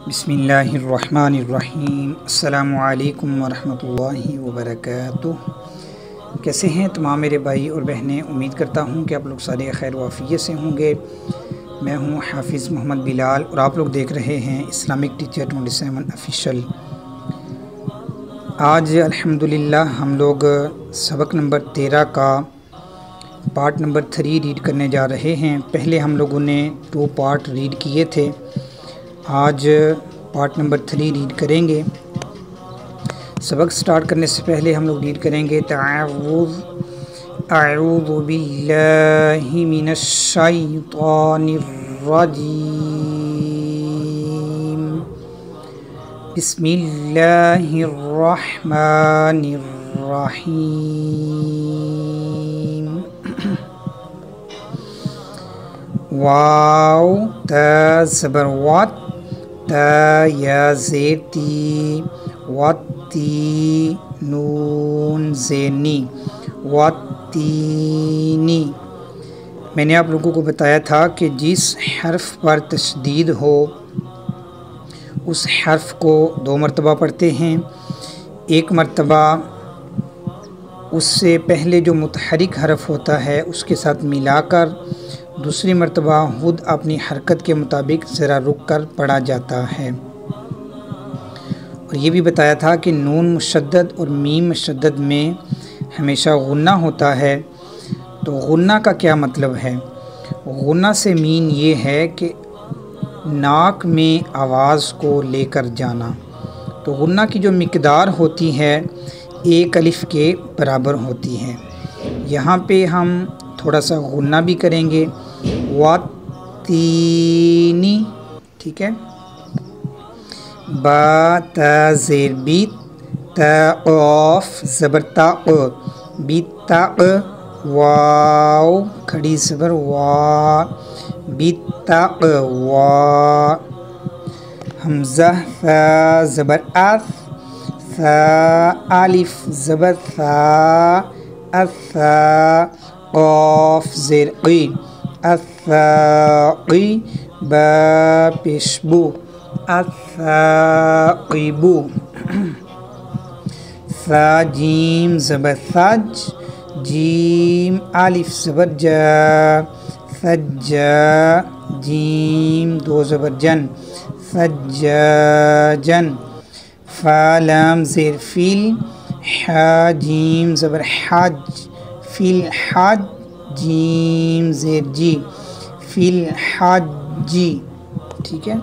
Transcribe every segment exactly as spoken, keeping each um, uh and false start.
بسم اللہ الرحمن الرحیم۔ السلام علیکم ورحمۃ اللہ وبرکاتہ۔ کیسے ہیں تمام میرے بھائی اور بہنیں؟ امید کرتا ہوں کہ آپ لوگ سارے خیر و عافیت سے ہوں گے۔ میں ہوں حافظ محمد بلال اور آپ لوگ دیکھ رہے ہیں islamic teacher twenty seven official. آج الحمدللہ ہم لوگ سبق نمبر تیرہ کا پارٹ نمبر تھری ریڈ کرنے جا رہے ہیں۔ پہلے ہم لوگوں نے ٹو پارٹ ریڈ کیے تھے، آج پارٹ نمبر تھری ریڈ کریں گے۔ سبق سٹارٹ کرنے سے پہلے ہم لوگ ریڈ کریں گے تعوذ اعوذ باللہ من الشیطان الرجیم، بسم اللہ الرحمن الرحیم۔ واو تا زبر وات، تا یا زیر تی، واتی نون زینی، واتینی۔ میں نے آپ لوگوں کو بتایا تھا کہ جس حرف پر تشدید ہو اس حرف کو دو مرتبہ پڑھتے ہیں، ایک مرتبہ اس سے پہلے جو متحرک حرف ہوتا ہے اس کے ساتھ ملا کر، دوسری مرتبہ خود اپنی حرکت کے مطابق ذرا رک کر پڑھا جاتا ہے۔ اور یہ بھی بتایا تھا کہ نون مشدد اور میم مشدد میں ہمیشہ غنہ ہوتا ہے۔ تو غنہ کا کیا مطلب ہے؟ غنہ سے مین یہ ہے کہ ناک میں آواز کو لے کر جانا۔ تو غنہ کی جو مقدار ہوتی ہے ایک الف کے برابر ہوتی ہے۔ یہاں پہ ہم تھوڑا سا غنہ بھی کریں گے، واتینی، ٹھیک ہے۔ با تا زیر بیت، تا قاف زبر تا، بیتا، واو کھڑی زبر وا، بیتا وا، حمزہ ثا زبر اث، ثا الف زبر ثا، اثا، قاف زیر قی، الثاقی، با پیشبو، الثاقبو، ثا جیم زبر ثج، جیم الف زبر جا، ثجا، جیم دو زبر جن، ثجاجن، فا لام زیر فیل، حا جیم زبر حج، فی الحج، جیم زیر جی، فی الحجی، ٹھیک ہے۔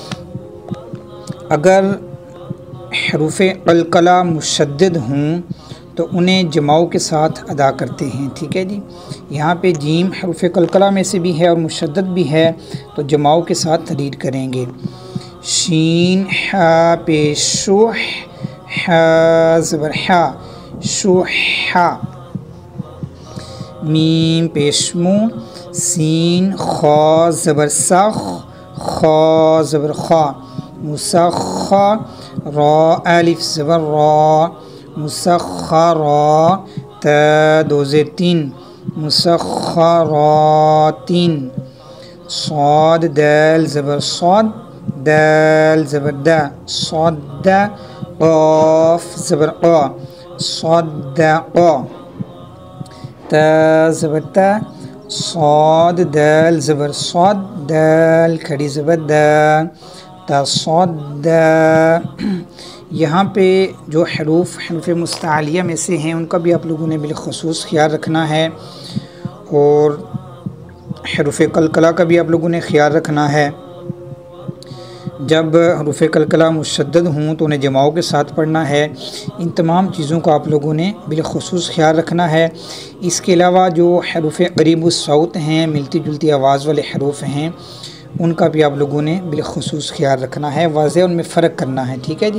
اگر حروف قلقلہ مشدد ہوں تو انہیں جماؤں کے ساتھ ادا کرتے ہیں، ٹھیک ہے جی۔ یہاں پہ جیم حروف قلقلہ میں سے بھی ہے اور مشدد بھی ہے، تو جماؤں کے ساتھ ریڈ کریں گے۔ شین حا پیش شوح، حا زبر حا، شوحا، میم پیشمو، سین خا زبر سخ، خا زبر خا، مسخا، را الف زبر را، مسخرا، تا دو زیر تین، مسخراتین، صاد دال زبر صاد، دال زبر دا، صد، قاف زبر قا، صدقا، تا زبر تا، صاد دال زبر صاد، دال کھڑی زبر دا، تصدا۔ یہاں پہ جو حروف حروف مستعلیہ میں سے ہیں ان کا بھی آپ لوگوں نے بالخصوص خیال رکھنا ہے، اور حروف قلقلہ کا بھی آپ لوگوں نے خیال رکھنا ہے۔ جب حروف قلقلہ مشدد ہوں تو انہیں جماؤں کے ساتھ پڑھنا ہے۔ ان تمام چیزوں کا آپ لوگوں نے بالخصوص خیال رکھنا ہے۔ اس کے علاوہ جو حروف قریب الصوت ہیں، ملتی جلتی آواز والے حروف ہیں، ان کا بھی آپ لوگوں نے بالخصوص خیال رکھنا ہے، واضح ان میں فرق کرنا ہے، ٹھیک ہے جی۔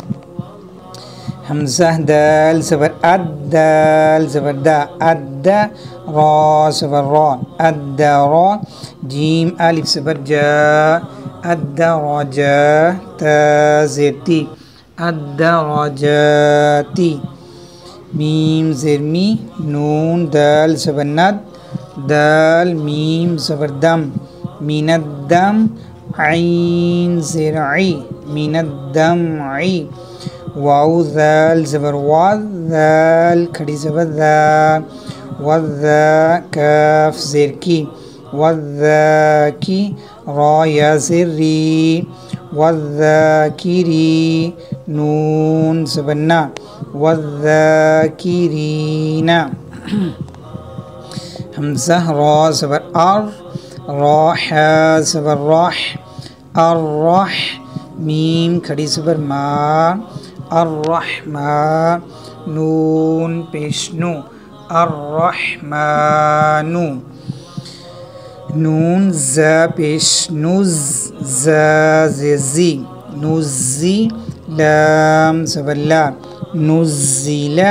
حمزہ دال زبر اد، دال زبر دا، اد، را زبر را، اد را، جیم الف زبر جا، اد رجا، تا زیر تی، اد رجاتی، میم زیر می، نون دال زبر ند، دال میم زبر دم، من الدم، عین زرعی من الدمعی واو ذال زبر وا ذال کھڑی زبر ذا والذا کاف زیر کی والذاکی را یا زر ری والذاکری نون زبر نا والذاکرین حمزہ را زبر ار راح زبر راح الرح میم کھڑی زبر ما الرحمن نون پیش نو الرحمن نون زا پیش نوز زا زی نوزی لام زبر لا نزل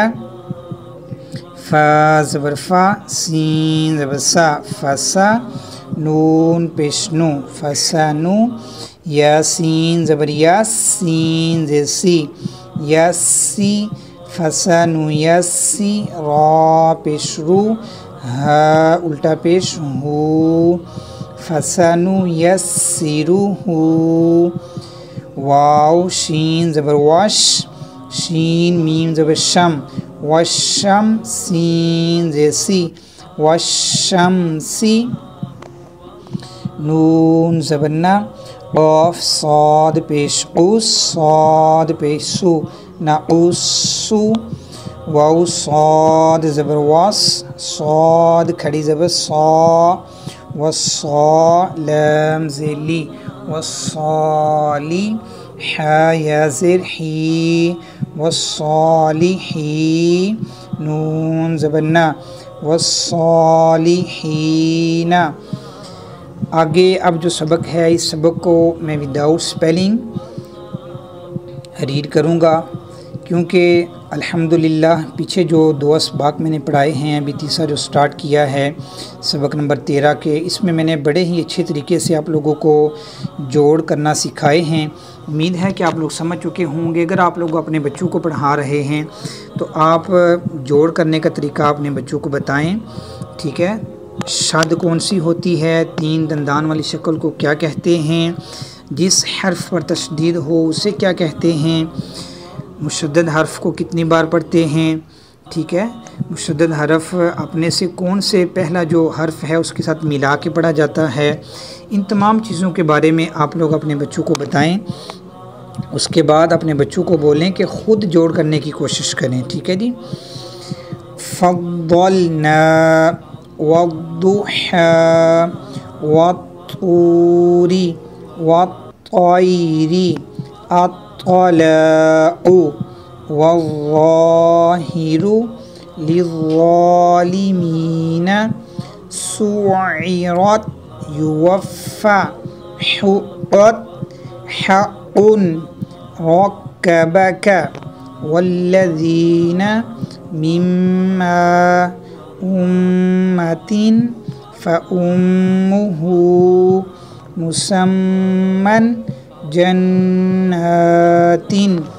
فا زبر فا سین زبر سا فسا نون پیش نو فسانو یاسین زبر یاسین زی یسی فسانو یسی را پیش رو ہا الٹا پیش ہو فسانو یسیرو ہو واو شین زبر واش شین میم زبر شم وشم سین زی وشمسی نون زبر نا قاف صاد پیش قوس صاد پیش سو نعوسو واو صاد زبر واس صاد کھڑی زبر صا والصا لام زلی والصالی حا یا زر حی والصالحی نون زبر نا والصالحین آگے اب جو سبق ہے اس سبق کو میں وداؤٹ سپیلنگ ریڈ کروں گا، کیونکہ الحمدللہ پیچھے جو دو اسباق میں نے پڑھائے ہیں، ابھی تیسرا جو سٹارٹ کیا ہے سبق نمبر تیرہ کے، اس میں میں نے بڑے ہی اچھے طریقے سے آپ لوگوں کو جوڑ کرنا سکھائے ہیں۔ امید ہے کہ آپ لوگ سمجھ چکے ہوں گے۔ اگر آپ لوگ اپنے بچوں کو پڑھا رہے ہیں تو آپ جوڑ کرنے کا طریقہ اپنے بچوں کو بتائیں، ٹھیک ہے؟ شد کون سی ہوتی ہے، تین دندان والی شکل کو کیا کہتے ہیں، جس حرف پر تشدید ہو اسے کیا کہتے ہیں، مشدد حرف کو کتنی بار پڑھتے ہیں، ٹھیک ہے؟ مشدد حرف اپنے سے کون سے پہلا جو حرف ہے اس کے ساتھ ملا کے پڑھا جاتا ہے، ان تمام چیزوں کے بارے میں آپ لوگ اپنے بچوں کو بتائیں۔ اس کے بعد اپنے بچوں کو بولیں کہ خود جوڑ کرنے کی کوشش کریں، ٹھیک ہے جی؟ فضلنا والضحى والطور والطير الطلاء والظاهر للظالمين سعرت يوفى حقت حق ركبك والذين مما أمة فأمه مسمى جنات۔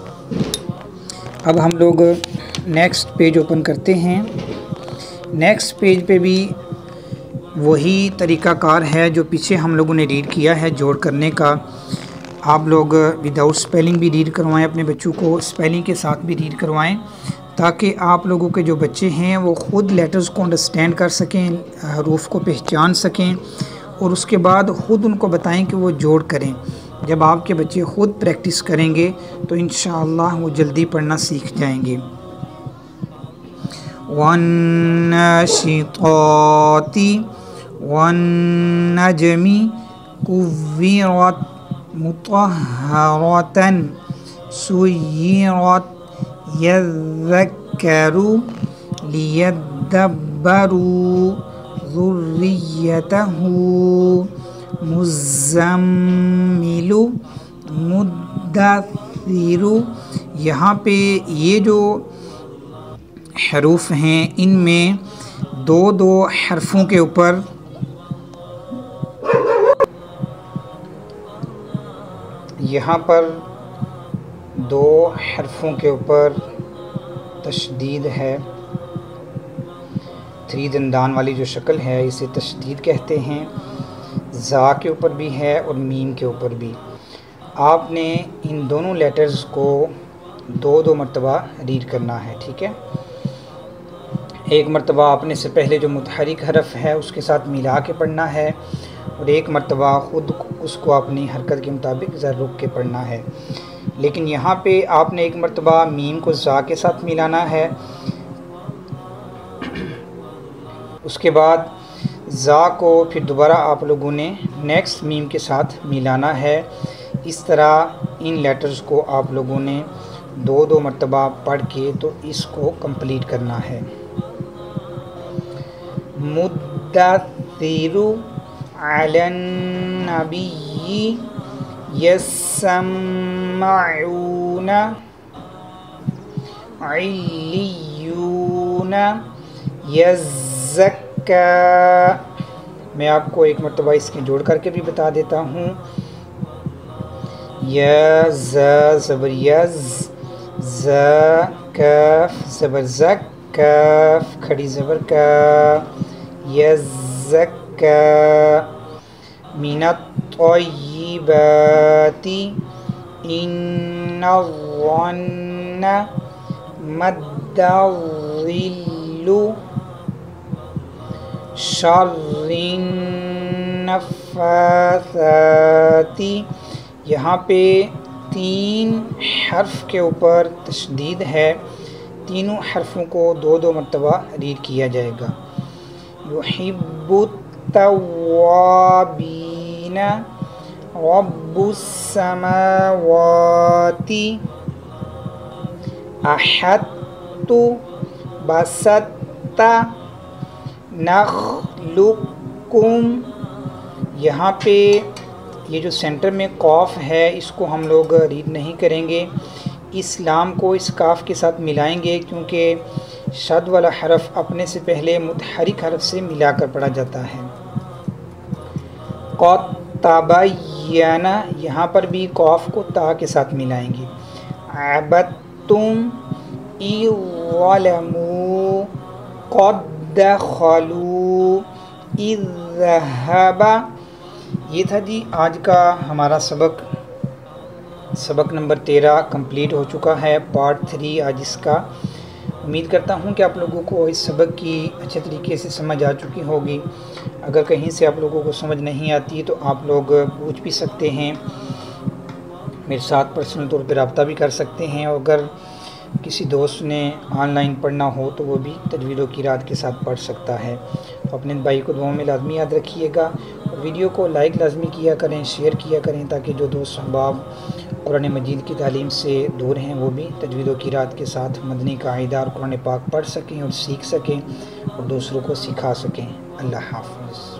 اب ہم لوگ نیکسٹ پیج اوپن کرتے ہیں۔ نیکسٹ پیج پہ بھی وہی طریقہ کار ہے جو پیچھے ہم لوگوں نے ریڈ کیا ہے جوڑ کرنے کا۔ آپ لوگ وداؤٹ سپیلنگ بھی ریڈ کروائیں، اپنے بچوں کو سپیلنگ کے ساتھ بھی ریڈ کروائیں، تاکہ آپ لوگوں کے جو بچے ہیں وہ خود لیٹرز کو انڈرسٹینڈ کر سکیں، حروف کو پہچان سکیں، اور اس کے بعد خود ان کو بتائیں کہ وہ جوڑ کریں۔ جب آپ کے بچے خود پریکٹس کریں گے تو انشاءاللہ وہ جلدی پڑھنا سیکھ جائیں گے۔ وَالنَّاشِطَاتِ وَالنَّجْمِ كُوِّرَتْ مُطَهَّرَةً سُيِّرَتْ يَذَّكَّرُ لِيَدَّبَّرُوا ذُرِّيَّتَهُ مُزَّمِّلُ مُدَّثِّرُ۔ یہاں پہ یہ جو حروف ہیں ان میں دو دو حرفوں کے اوپر یہاں پر دو حرفوں کے اوپر تشدید ہے۔ تھری دندان والی جو شکل ہے اسے تشدید کہتے ہیں۔ زا کے اوپر بھی ہے اور میم کے اوپر بھی۔ آپ نے ان دونوں لیٹرز کو دو دو مرتبہ ریڈ کرنا ہے، ٹھیک ہے۔ ایک مرتبہ آپ نے سے پہلے جو متحرک حرف ہے اس کے ساتھ ملا کے پڑھنا ہے، اور ایک مرتبہ خود اس کو اپنی حرکت کے مطابق ذرا رک کے پڑھنا ہے۔ لیکن یہاں پہ آپ نے ایک مرتبہ میم کو زا کے ساتھ ملانا ہے، اس کے بعد زا کو پھر دوبارہ آپ لوگوں نے نیکسٹ میم کے ساتھ ملانا ہے۔ اس طرح ان لیٹرز کو آپ لوگوں نے دو دو مرتبہ پڑھ کے تو اس کو کمپلیٹ کرنا ہے۔ مدثر علی النبی یسمعون علیون یزکا۔ میں آپ کو ایک مرتبہ اس کے جوڑ کر کے بھی بتا دیتا ہوں۔ یا ز زبر یز، ز کاف زبر زک، کاف کھڑی زبر کا، یزکا۔ من الطیبات ان الظن مد الظل شر النفاثات۔ یہاں پہ تین حرف کے اوپر تشدید ہے، تینوں حرفوں کو دو دو مرتبہ ریڈ کیا جائے گا۔ یحب التوابین رب السماوات احط بسط نخلقکم۔ یہاں پہ یہ جو سینٹر میں قاف ہے اس کو ہم لوگ ریڈ نہیں کریں گے، اس لام کو اس کاف کے ساتھ ملائیں گے، کیونکہ شد والا حرف اپنے سے پہلے متحرک حرف سے ملا کر پڑھا جاتا ہے۔ قد تبین، یہاں پر بھی قاف کو تا کے ساتھ ملائیں گے۔ عبدتم اذ ظلموا قد دخلوا اذ ذهب۔ یہ تھا جی آج کا ہمارا سبق، سبق نمبر تیرہ کمپلیٹ ہو چکا ہے، پارٹ تھری آج اس کا۔ امید کرتا ہوں کہ آپ لوگوں کو اس سبق کی اچھے طریقے سے سمجھ آ چکی ہوگی۔ اگر کہیں سے آپ لوگوں کو سمجھ نہیں آتی تو آپ لوگ پوچھ بھی سکتے ہیں، میرے ساتھ پرسنل طور پہ رابطہ بھی کر سکتے ہیں، اور اگر کسی دوست نے آن لائن پڑھنا ہو تو وہ بھی تجوید و قرات کے ساتھ پڑھ سکتا ہے۔ تو اپنے بھائی کو دعاؤں میں لازمی یاد رکھیے گا، اور ویڈیو کو لائک لازمی کیا کریں، شیئر کیا کریں، تاکہ جو دوست احباب قرآن مجید کی تعلیم سے دور ہیں وہ بھی تجوید و قرات کے ساتھ مدنی قاعدہ اور قرآن پاک پڑھ سکیں اور سیکھ سکیں اور دوسروں کو سکھا سکیں۔ اللہ حافظ۔